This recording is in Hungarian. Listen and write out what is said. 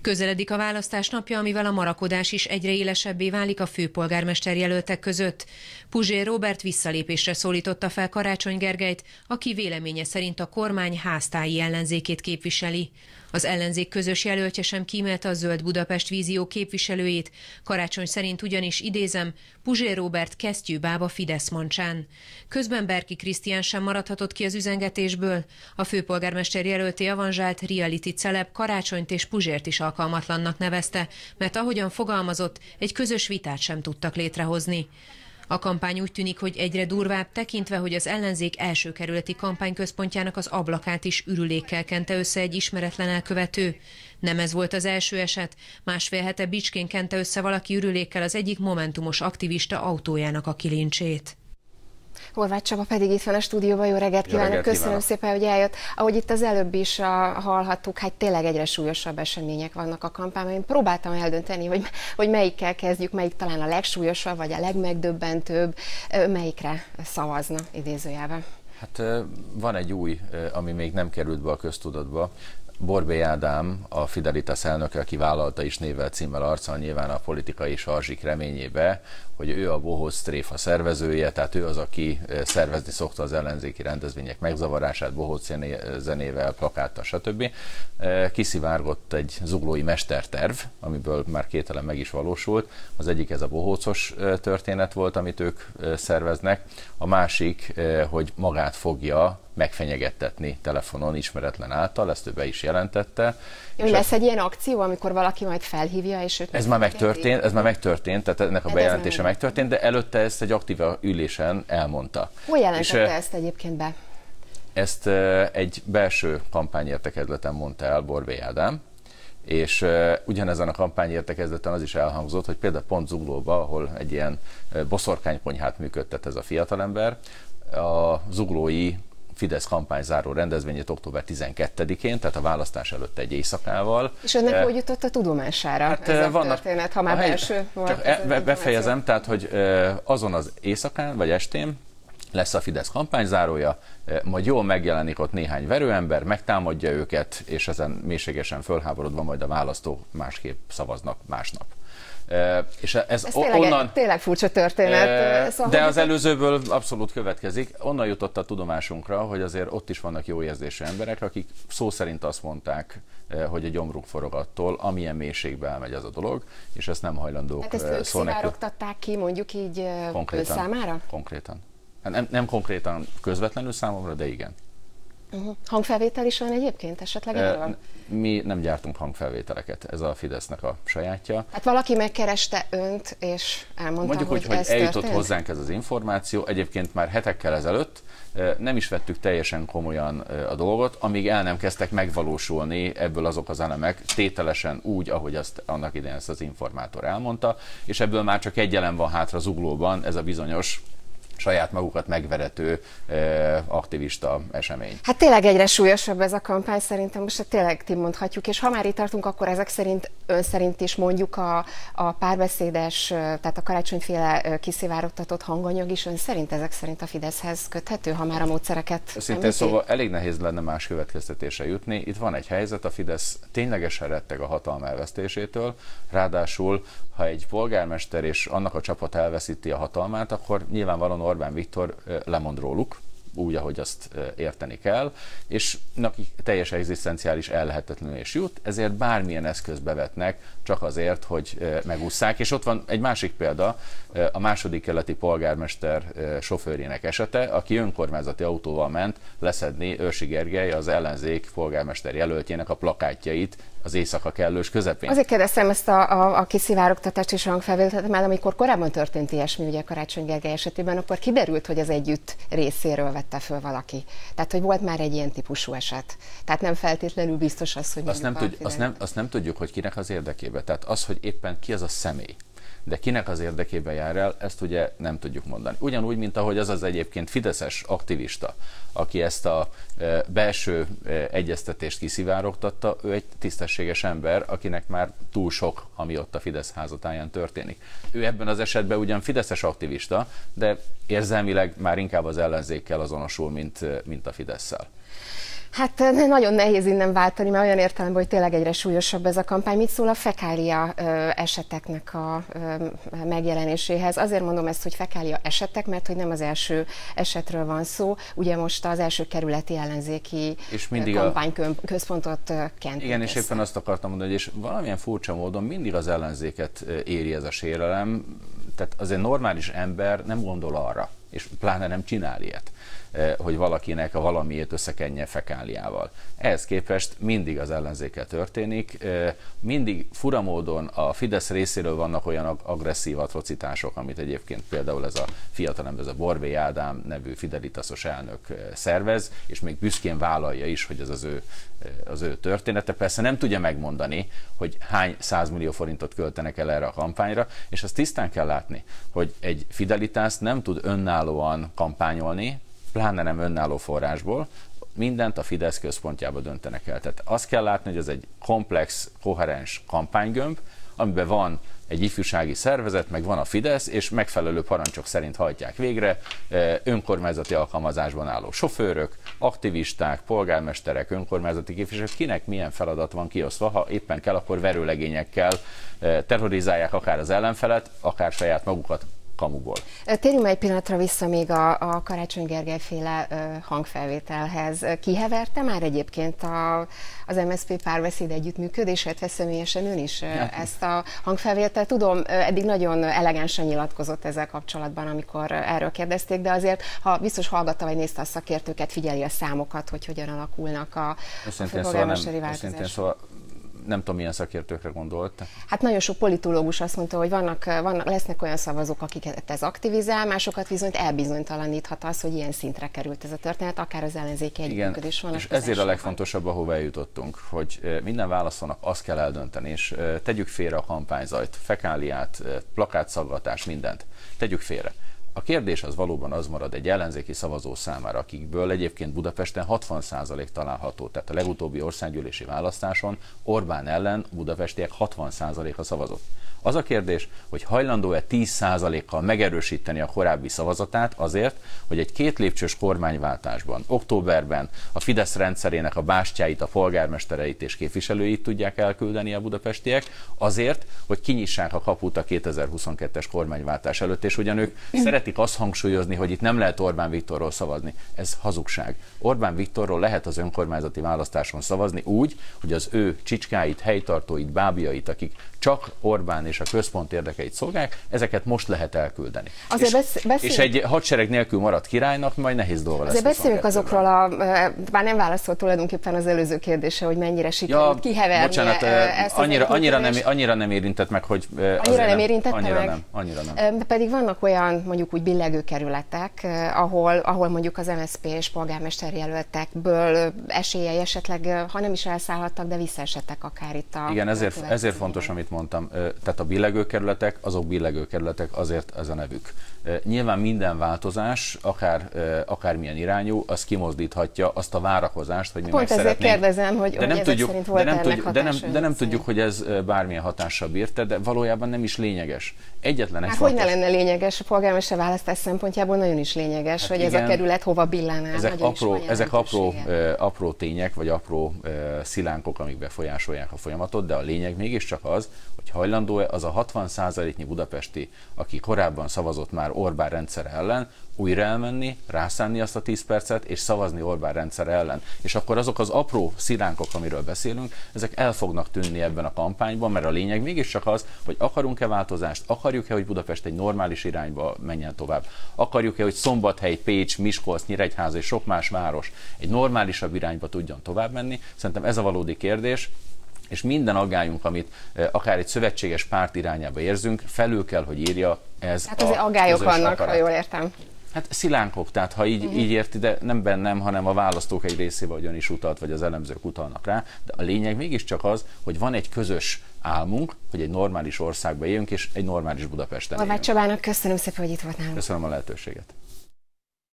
Közeledik a választás napja, amivel a marakodás is egyre élesebbé válik a főpolgármester jelöltek között. Puzsér Róbert visszalépésre szólította fel Karácsony Gergelyt, aki véleménye szerint a kormány háztáji ellenzékét képviseli. Az ellenzék közös jelöltje sem kímélte a Zöld Budapest vízió képviselőjét, Karácsony szerint ugyanis, idézem, Puzsér Róbert kesztyűbáb a Fidesz mancsán. Közben Berki Krisztián sem maradhatott ki az üzengetésből. A főpolgármester jelölté avanzsált reality celeb Karácsonyt és Puzsért is alkalmatlannak nevezte, mert ahogyan fogalmazott, egy közös vitát sem tudtak létrehozni. A kampány úgy tűnik, hogy egyre durvább, tekintve, hogy az ellenzék első kerületi kampányközpontjának az ablakát is ürülékkel kente össze egy ismeretlen elkövető. Nem ez volt az első eset. Másfél hete Bicskén kente össze valaki ürülékkel az egyik momentumos aktivista autójának a kilincsét. Horváth Csaba pedig itt van a stúdióban. Jó reggelt kívánok! Köszönöm szépen, hogy eljött. Ahogy itt az előbb is hallhattuk, hát tényleg egyre súlyosabb események vannak a kampányban. Én próbáltam eldönteni, hogy melyikkel kezdjük, melyik talán a legsúlyosabb, vagy a legmegdöbbentőbb, melyikre szavazna idézőjelben. Hát van egy új, ami még nem került be a köztudatba. Borbély Ádám, a Fidelitas elnöke, aki vállalta is névvel, címmel, arccal nyilván a politikai sarzsik reményébe, hogy ő a bohóc tréfa szervezője, tehát ő az, aki szervezni szokta az ellenzéki rendezvények megzavarását, bohóc zenével, plakáttal, stb. Kiszivárgott egy zuglói mesterterv, amiből már két elem meg is valósult. Az egyik ez a bohócos történet volt, amit ők szerveznek. A másik, hogy magát fogja megfenyegettetni telefonon ismeretlen által, ezt ő be is jelentette. Lesz egy ilyen akció, amikor valaki majd felhívja, és őt... Ez már megtörtént, tehát ennek a bejelentése megtörtént, de előtte ezt egy aktív ülésen elmondta. Hol jelentette ezt egyébként be? Ezt egy belső kampányértekezleten mondta el Borbély Ádám, és ugyanezen a kampányértekezleten az is elhangzott, hogy például pont Zuglóba, ahol egy ilyen boszorkánykonyhát működtet ez a fiatalember, a zuglói Fidesz kampányzáró rendezvényét október 12-én, tehát a választás előtt egy éjszakával. És önnek hogy jutott a tudomására hát ez a történet, ha már belső volt? Befejezem, tehát hogy azon az éjszakán vagy estén lesz a Fidesz kampányzárója, majd jól megjelenik ott néhány verőember, megtámadja őket, és ezen mélységesen fölháborodva majd a választók másképp szavaznak másnap. És ez tényleg furcsa történet. Szóval de az előzőből abszolút következik. Onnan jutott a tudomásunkra, hogy azért ott is vannak jó érzésű emberek, akik szó szerint azt mondták, hogy a gyomruk forog attól, amilyen mélységbe elmegy az a dolog, és ezt nem hajlandók hát ezt ők szivárogtatták ki, mondjuk így ön számára? Konkrétan. Nem konkrétan közvetlenül számomra, de igen. Hangfelvétel is van egyébként esetleg erről? Mi nem gyártunk hangfelvételeket, ez a Fidesznek a sajátja. Hát valaki megkereste önt, és elmondta, mondjuk, hogy ez eljutott történt? Hozzánk ez az információ, egyébként már hetekkel ezelőtt nem is vettük teljesen komolyan a dolgot, amíg el nem kezdtek megvalósulni ebből azok az elemek, tételesen úgy, ahogy azt annak idején ezt az informátor elmondta, és ebből már csak egy elem van hátra Zuglóban, ez a bizonyos saját magukat megverető aktivista esemény. Hát tényleg egyre súlyosabb ez a kampány, szerintem most tényleg ti mondhatjuk, és ha már itt tartunk, akkor ezek szerint, ön szerint is mondjuk a párbeszédes, tehát a karácsonyféle kiszivárogtatott hanganyag is ön szerint ezek szerint a Fideszhez köthető, ha már a módszereket szintén szóval elég nehéz lenne más következtetésre jutni. Itt van egy helyzet, a Fidesz ténylegesen retteg a hatalma elvesztésétől, ráadásul ha egy polgármester és annak a csapat elveszíti a hatalmát, akkor nyilvánvalóan Orbán Viktor lemond róluk, úgy, ahogy azt érteni kell, és neki teljes egzisztenciális ellehetetlenülés jut, ezért bármilyen eszközt bevetnek, csak azért, hogy megússzák. És ott van egy másik példa, a második kerületi polgármester sofőrének esete, aki önkormányzati autóval ment leszedni Őrsi Gergely, az ellenzék polgármester jelöltjének a plakátjait az éjszaka kellős közepén. Azért kérdeztem ezt a kiszivárogtatást és hangfelvételt, mert amikor korábban történt ilyesmi, ugye Karácsony Gergely esetében, akkor kiderült, hogy az együtt részéről vette föl valaki. Tehát, hogy volt már egy ilyen típusú eset. Tehát nem feltétlenül biztos az, hogy azt nem tudjuk, hogy kinek az érdekében. Tehát az, hogy éppen ki az a személy. De kinek az érdekében jár el, ezt ugye nem tudjuk mondani. Ugyanúgy, mint ahogy az egyébként fideszes aktivista, aki ezt a belső egyeztetést kiszivárogtatta, ő egy tisztességes ember, akinek már túl sok, ami ott a Fidesz házatáján történik. Ő ebben az esetben ugyan fideszes aktivista, de érzelmileg már inkább az ellenzékkel azonosul, mint a Fidesszel. Hát nagyon nehéz innen váltani, mert olyan értelemben, hogy tényleg egyre súlyosabb ez a kampány. Mit szól a fekália eseteknek a megjelenéséhez? Azért mondom ezt, hogy fekália esetek, mert hogy nem az első esetről van szó. Ugye most az első kerületi ellenzéki kampányközpontot kentik. Igen, és éppen azt akartam mondani, hogy és valamilyen furcsa módon mindig az ellenzéket éri ez a sérelem. Tehát az egy normális ember nem gondol arra, és pláne nem csinál ilyet, hogy valakinek a valamiét összekenje fekáliával. Ehhez képest mindig az ellenzékkel történik, mindig fura módon a Fidesz részéről vannak olyan agresszív atrocitások, amit egyébként például ez a fiatalember, ez a Borbély Ádám nevű Fidelitasos elnök szervez, és még büszkén vállalja is, hogy ez az ő története. Persze nem tudja megmondani, hogy hány 100 millió forintot költenek el erre a kampányra, és azt tisztán kell látni, hogy egy Fidelitás nem tud önállóan kampányolni, pláne nem önálló forrásból, mindent a Fidesz központjába döntenek el. Tehát azt kell látni, hogy ez egy komplex, koherens kampánygömb, amiben van egy ifjúsági szervezet, meg van a Fidesz, és megfelelő parancsok szerint hajtják végre, önkormányzati alkalmazásban álló sofőrök, aktivisták, polgármesterek, önkormányzati képviselők, kinek milyen feladat van kiosztva, ha éppen kell, akkor verőlegényekkel terrorizálják akár az ellenfelet, akár saját magukat kamuból. Térjünk egy pillanatra vissza még a Karácsony Gergely féle hangfelvételhez. Kiheverte már egyébként az MSZP Párbeszéd együttműködés, illetve személyesen ön is ezt a hangfelvételt? Tudom, eddig nagyon elegánsan nyilatkozott ezzel kapcsolatban, amikor erről kérdezték, de azért, ha biztos hallgatta vagy nézte a szakértőket, figyeli a számokat, hogy hogyan alakulnak a polgármesteri változások. Nem tudom, milyen szakértőkre gondolt. Hát nagyon sok politológus azt mondta, hogy lesznek olyan szavazók, akiket ez aktivizál, másokat viszont elbizonytalaníthat az, hogy ilyen szintre került ez a történet, akár az ellenzéki együttműködés van. És ezért a legfontosabb, ahova eljutottunk, hogy minden válaszolnak azt kell eldönteni, és tegyük félre a kampányzajt, fekáliát, plakátszaggatás, mindent. Tegyük félre. A kérdés az valóban az marad egy ellenzéki szavazó számára, akikből egyébként Budapesten 60% található, tehát a legutóbbi országgyűlési választáson Orbán ellen budapestiek 60%-a szavazott. Az a kérdés, hogy hajlandó-e 10%-kal megerősíteni a korábbi szavazatát azért, hogy egy 2 lépcsős kormányváltásban, októberben a Fidesz rendszerének a bástyáit, a polgármestereit és képviselőit tudják elküldeni a budapestiek, azért, hogy kinyissák a kaput a 2022-es kormányváltás előtt, és ugyan ők szeretik azt hangsúlyozni, hogy itt nem lehet Orbán Viktorról szavazni. Ez hazugság. Orbán Viktorról lehet az önkormányzati választáson szavazni úgy, hogy az ő csicskáit, helytartóit, bábjait, akik csak Orbán és a központ érdekeit szolgálják, ezeket most lehet elküldeni. És egy hadsereg nélkül maradt királynak majd nehéz dolga lesz. Azért beszéljünk azokról, bár nem válaszolt tulajdonképpen az előző kérdése, hogy mennyire sikerült kiheverni. Bocsánat, annyira nem érintett meg, hogy... Annyira nem érintette meg? Annyira nem. Pedig vannak olyan, mondjuk úgy billegő kerületek, ahol mondjuk az MSZP és polgármester jelöltekből esélyei esetleg, ha nem is elszállhattak, de visszaesettek akár itt a... Igen, ezért fontos, amit mondtam. Tehát a billegő kerületek, azok billegő kerületek, azért ez a nevük. Nyilván minden változás, akármilyen irányú, az kimozdíthatja azt a várakozást, hogy mi meg szeretnénk. Pont ezért kérdezem, hogy ezek szerint volt ennek hatása. De nem tudjuk, hogy ez bármilyen hatással bírta, de valójában nem is lényeges. Egyetlen egy fontos... Hogy ne lenne lényeges? A polgármester választás szempontjából nagyon is lényeges, hogy igen, ez a kerület hova billen el. Ezek apró tények, vagy apró szilánkok, amik befolyásolják a folyamatot, de a lényeg mégiscsak az, hogy hajlandó-e az a 60%-nyi budapesti, aki korábban szavazott már Orbán rendszer ellen, újra elmenni, rászánni azt a 10 percet, és szavazni Orbán rendszer ellen. És akkor azok az apró szilánkok, amiről beszélünk, ezek el fognak tűnni ebben a kampányban, mert a lényeg mégiscsak az, hogy akarunk-e változást, akarjuk-e, hogy Budapest egy normális irányba menjen tovább, akarjuk-e, hogy Szombathely, Pécs, Miskolc, Nyíregyháza és sok más város egy normálisabb irányba tudjon tovább menni. Szerintem ez a valódi kérdés, és minden aggályunk, amit akár egy szövetséges párt irányába érzünk, felül kell, hogy írja ez hát azért aggályok vannak, ha jól értem. Hát szilánkok, tehát ha így érti, de nem bennem, hanem a választók egy részével, hogy ön is utalt, vagy az elemzők utalnak rá, de a lényeg mégiscsak az, hogy van egy közös álmunk, hogy egy normális országba éljünk, és egy normális Budapesten éljünk. Horváth Csabának köszönöm szépen, hogy itt volt nálunk. Köszönöm a lehetőséget.